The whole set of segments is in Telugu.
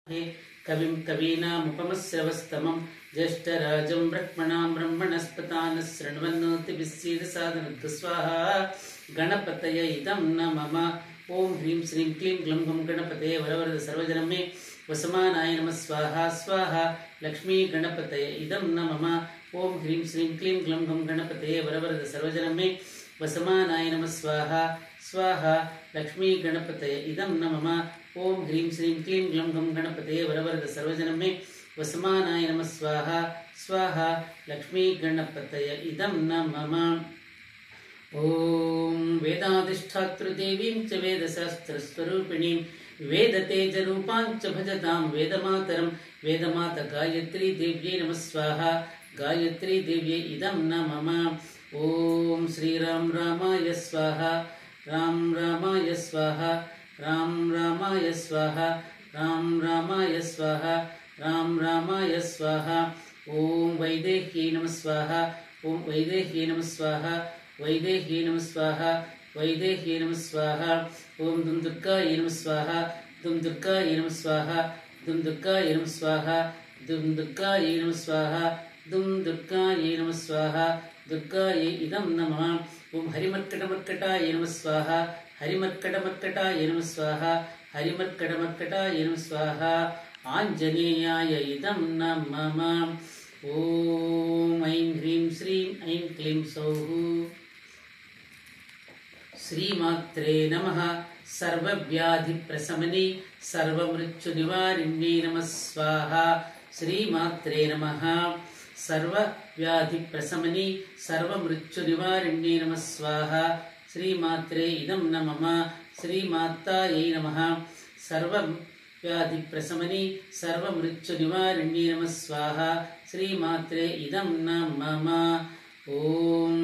कविं कवीनामुपमश्रवस्तमं ज्येष्ठराजं ब्रह्मणां ब्रह्मणस्पतान् शृण्वन्नोतिभिः सीदसादनन्तु स्वाहा गणपतये इदं न मम ओं ह्रीं श्रीं क्लीं ग्लौं गं गणपतये वरवरद सर्वजनं मे वसमानाय नमः स्वाहा स्वाहा लक्ष्मी गणपतये इदं न मम ओं ह्रीं श्रीं क्लीं ग्लौं गं गणपतये वरवरद सर्वजनं मे वसमानाय नमः स्वाहा स्वाहा लक्ष्मी गणपतये इदं न मम ओं ह्रीं श्रीं क्लीं ग्लौं गं गणपतये वरवरद सर्वजनं मे वसमानाय नमः स्वाहा स्वाहा लक्ष्मी गणपतये इदं न मम ओं वेदाधिष्ठातृदेवीं च वेदशास्त्रस्वरूपिणीं वेदतेजरूपां च भजतां वेदमातरं वेदमाता गायत्री देव्यै नमः स्वाहा गायत्री देव्यै इदं न मम ओं श्रीराम रामाय स्वाहा राम रामाय स्वाहा राम रामाय स्वाहा राम रामाय स्वाहा राम रामाय स्वाहा ओं वैदेह्यै नमः स्वाहा ओं वैदेह्यै नमः स्वाहा वैदेह्यै नमः स्वाहा वैदेह्यै नमः स्वाहा ओं दुं दुर्गायै नमः स्वाहा दुं दुर्गायै नमः स्वाहा दुं दुर्गायै नमः स्वाहा दुं दुर्गायै नमः स्वाहा दुं दुर्गायै नमः स्वाहा दुर्गायै इदं नमः ओं हरिमर्कटमर्कटाय नमः स्वाहा हरिमर्कटमर्कटाय नमः स्वाहा हरिमर्कटमर्कटाय नमः स्वाहा आञ्जनेयाय इदं नमः ओं ऐं ह्रीं श्रीं ऐं क्लीं सौः श्रीमात्रे नमः सर्वव्याधिप्रशमने सर्वमृत्युनिवारिण्यै नमः स्वाहा श्रीमात्रे नमः सर्वव्याधिप्रशमने सर्वमृत्युनिवारिण्यै नमः स्वाहा श्रीमात्रे इदं न मम श्रीमातायै नमः सर्वव्याधिप्रशमने सर्वमृत्युनिवारिण्यै नमः स्वाहा श्रीमात्रे इदं न मम ఓం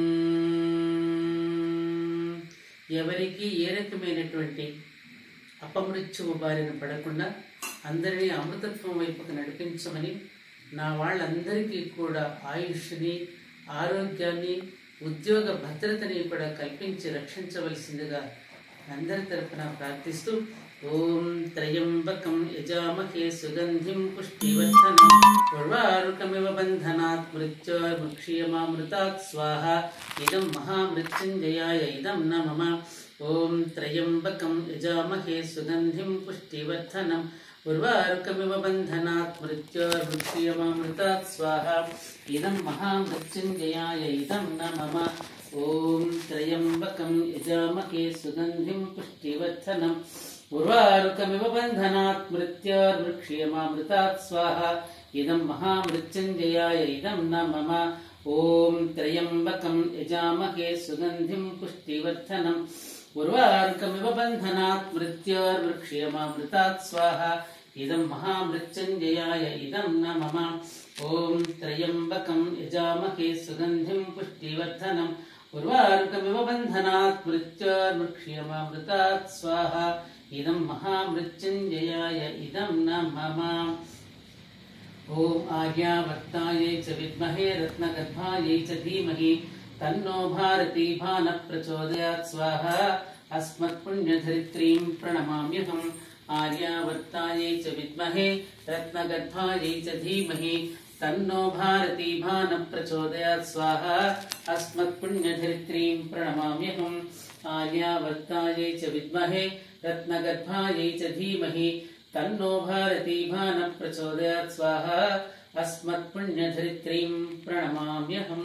ఎవరికి ఏ రకమైనటువంటి అపమృత్యువు బారిన పడకుండా అందరినీ అమృతత్వం వైపుకు నడిపించమని నా వాళ్ళందరికీ కూడా ఆయుష్ని ఆరోగ్యాన్ని ఉద్యోగ భద్రతని కూడా కల్పించి రక్షించవలసిందిగా అందరి తరపున ప్రార్థిస్తూ ఓం త్రయంబకం యజామహే సుగంధిం పుష్టివర్ధనం ఉర్వారుకమివ బంధనాత్ మృత్యోర్ముక్షీయమామృతాత్ స్వాహా ఇదం మహామృత్యుంజయాయ ఇదం న మమ ఓం త్రయంబకం యజామహే సుగంధిం పుష్టివర్ధనం ఉర్వారుకమివ బంధనాత్ మృత్యోర్ముక్షీయమామృతాత్ స్వాహా ఇదం మహామృత్యుంజయాయ ఇదం న మమ ఓం త్రయంబకం యజామహే సుగంధిం పుష్టివర్ధనం ఉర్వారుకమివ బంధనాత్ మృత్యోర్ముక్షీయమామృతాత్ స్వాహా ఇదం మహామృత్యుంజయాయ ఇదం న మమ ఓం త్రయంబకం యజామహే సుగంధిం పుష్టివర్ధనం ఉర్వారుకమివ బంధనాత్ మృత్యోర్ముక్షీయమామృతాత్ స్వాహా ఇదం మహామృత్యుంజయాయ ఇదం న మమ ఓం త్రయంబకం యజామహే సుగంధిం పుష్టివర్ధనం ఉర్వారుకమివ బంధనాత్ మృత్యోర్ముక్షీయమామృతాత్ స్వాహా ఇదం మహామృత్యుంజయాయ ఇదం న మమ ఓం ఆర్యావర్తాయై చ విద్మహే రత్నగర్భాయై చ ధీమహి తన్నో భారతీ భానః ప్రచోదయాత్ స్వాహా అస్మత్పుణ్యధరిత్రీం ప్రణమామ్యహం ఆర్యావర్తాయై చ విద్మహే రత్నగర్భాయై చ ధీమహి తన్నో భారతీ భానః ప్రచోదయాత్ స్వాహా అస్మత్పుణ్యధరిత్రీం ప్రణమామ్యహం ఆర్యావర్తాయై చ విద్మహే రత్నగర్భాయై చ ధీమహి తన్నో భారతీ భానః ప్రచోదయాత్ స్వాహా అస్మత్పుణ్యధరిత్రీం ప్రణమామ్యహం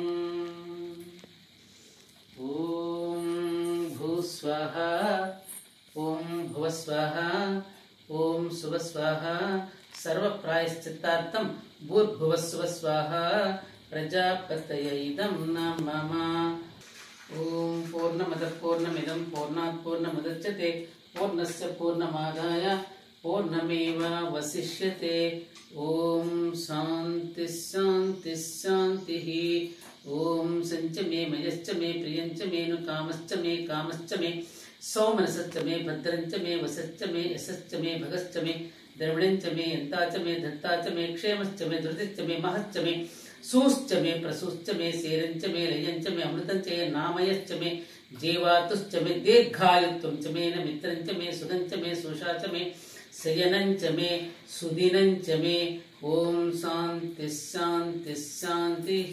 ఓం భూస్వాహా ఓం భువస్వాహా ఓం శుభస్వాహా సర్వప్రాయశ్చిత్తార్థం భూర్భువస్సువస్వాహా ప్రజాపతయ ఇదం న మమ ఓం పూర్ణమద పూర్ణమిదం పూర్ణాత్ పూర్ణముదచ్యతే పూర్ణస్య పూర్ణమాదాయ పూర్ణమేవావశిష్యతే ఓం శాంతి శాంతి శాంతి ఓం సంచ మే మయశ్చ మే ప్రియంచ మేను కామశ్చ మే కామశ్చ మే సౌమనసశ్చ మే భద్రంచ మే వసశ్చ మే యశశ్చ మే భగశ్చ మే ద్రవిణంచ మే యంతాచ మే దత్తాచ మే క్షేమశ్చ మే ధృతిశ్చ మే మహశ్చ మే सूश्च मे प्रसूश्च मे सेरंच मे लयंच मे अमृतंच मे नामयश्च मे जीवातुश्च मे दीर्घायुत्वं च मे न मित्रंच मे सुगंच मे सुषाच मे शयनं च मे सुदिनं च मे ओम शांति शांति शांतिः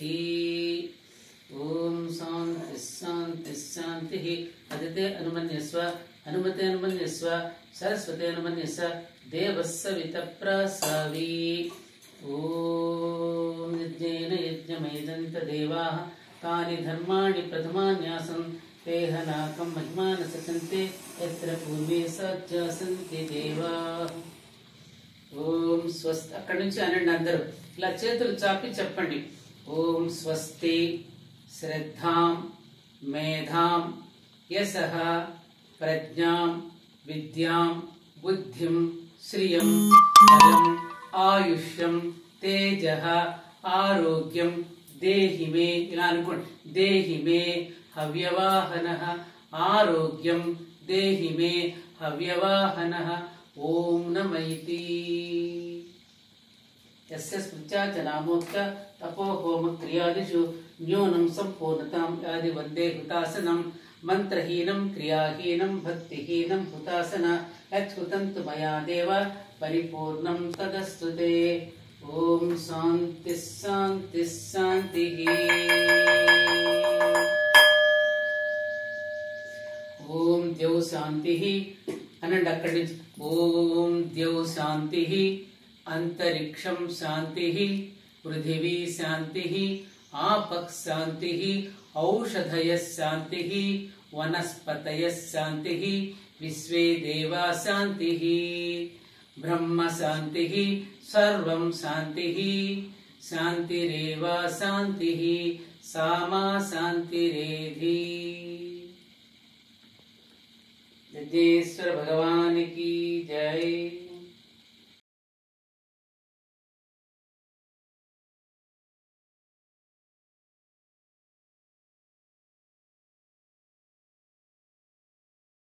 ओम शांति शांति शांतिः अदिते अनुमन्यस्व हनुमते अनुमन्यस्व सरस्वते अनुमन्यस्व देवस्य वितप्रासावी ओम यज्ञेन यज्ञमेदन्त देवाः तानि धर्माणि प्रथमान्यासन् तेहनाकं महिमान सचन्ते यत्र पूर्वे सज्जासन्ति देवाः ఓం స్వస్తి అక్కడి నుంచి అనండి అందరూ ఇలా చేతులు చాపి చెప్పండి ఓం స్వస్తి శ్రద్ధాం మేధాం యశః ప్రజ్ఞాం విద్యాం బుద్ధిం శ్రియం బలం ఆయుష్యం తేజః ఆరోగ్యం దేహి మే ఇలా అనుకోండి దేహి మే హవ్యవాహనః ఆరోగ్యం దేహి మే హవ్యవాహనః ओम नमैति यस्य स्मृत्या च नामोक्त तपो होम क्रियादिषु न्यूनं सम्पूर्णतां यादि वन्दे हुतासनं मंत्रहीनं क्रियाहीनं भक्तिहीनं हुतासन यच्छ्रुतं तु मया देव परिपूर्णं तदस्तु ते ओम शान्ति शान्ति शान्तिः ओम द्यौ शान्तिः అనండి అక్కడి నుంచి ఓం ద్యౌ శాంతి అంతరిక్షం శాంతి పృథివీ శాంతి ఆపః శాంతి ఔషధయ శాంతి వనస్పతయ శాంతి విశ్వే దేవా శాంతి బ్రహ్మ శాంతి సర్వం శాంతి శాంతిరేవ శాంతి సామా శాంతిరేధి यज्ञेश्वर भगवान की जय।